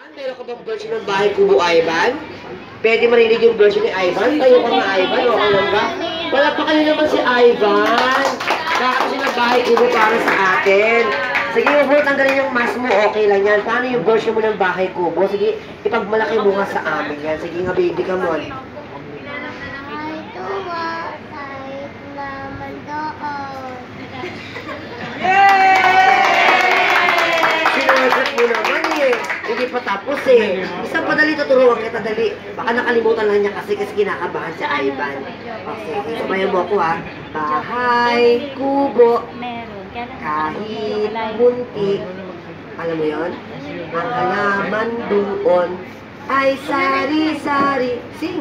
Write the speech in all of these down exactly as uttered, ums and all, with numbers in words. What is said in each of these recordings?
Meron ka bang version ng Bahay Kubo, Ivan? Pwede marinig yung version ni Ivan? Tayo ka nga, Ivan. Okay lang ba? Wala pa kayo naman si Ivan. Kakasi ng Bahay Kubo para sa atin. Sige, huwag mo tanggalin yung mask mo. Okay lang yan. Paano yung version mo ng Bahay Kubo? Sige, ipagmalaki mo nga sa amin yan. Sige nga, baby, come on. Sinasat mo naman eh. Hindi pa tapos eh. Isang padali tuturuan kita, dali. Baka nakalimutan lang niya kasi kasi kinakabahan si Ivan. Okay, sabayan mo ako ha. Bahay Kubo. Kahit muntik. Alam mo yon? Ang halaman doon ay sari-sari. Sing!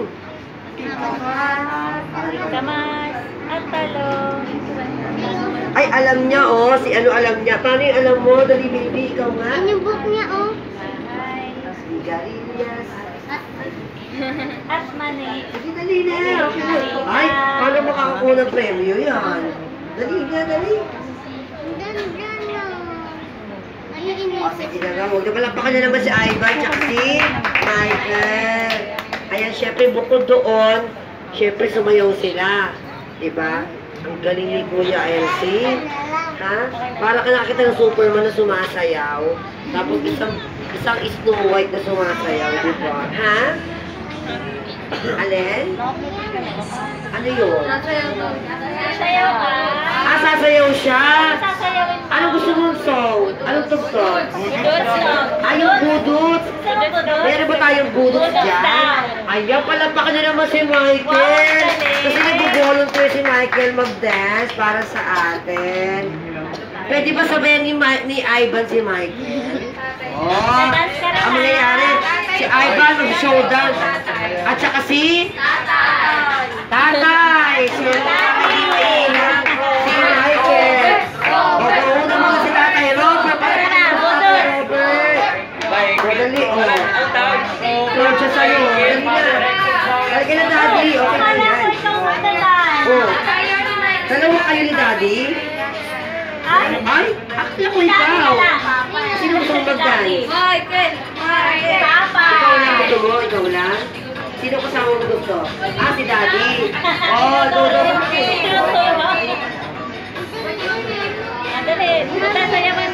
Kamas at talong. Ay, alam niya, oh. Si ano alam niya. Paano yung alam mo? Dali, baby. Ikaw nga. Yan yung book niya, oh. Sigarilyas. At mani. Sige, dali na. Okay na. Ay, paano makakakuha ng premyo yan? Dali na, dali. Ganda na. Ano O, inisip? sige na nga. Huwag na palapakan na naman si Ivan tsaka si Michael. Ayan, syempre, bukod doon, syempre sumayaw sila. Diba? Ang galing ni Kuya Elsie. Ha? Para ka nakakita ng Superman na sumasayaw. Tapos isang isang Snow White na sumasayaw, diba? Ha? Alin? Ano yun? Sasayaw ka. Ah, sasayaw siya! Sasayawin mo. Anong gusto mong song? Anong tugtog? Budot song. Ah, yung budot! Budot budot. Meron ba tayong budot dyan? Ayaw, palapakan na naman si Michael. Kasi nag-volunteer si Michael mag-dance para sa atin. Pwede ba sabayan ni, Ma ni Ivan si Michael? Oh, ang mangyayari, si Ivan mag-show dance. At saka si Tatay. Si Tatay. Si Michael. O, pauna mo si Tatay Robert. Para pa na si Tatay Robert. Madali, o. Proud siya sa'yo. Dali na. Dali na, Daddy. Okay na yan. Oh. Dalawa kayo ni Daddy? Ay, akla ko ikaw. Sino gusto mong mag-dance? Michael. Michael. Papa. Ikaw lang gusto mo? Ikaw lang? Sino kasama mo gusto? Ah, si Daddy. Oh, do, do. Dali. Sasayaw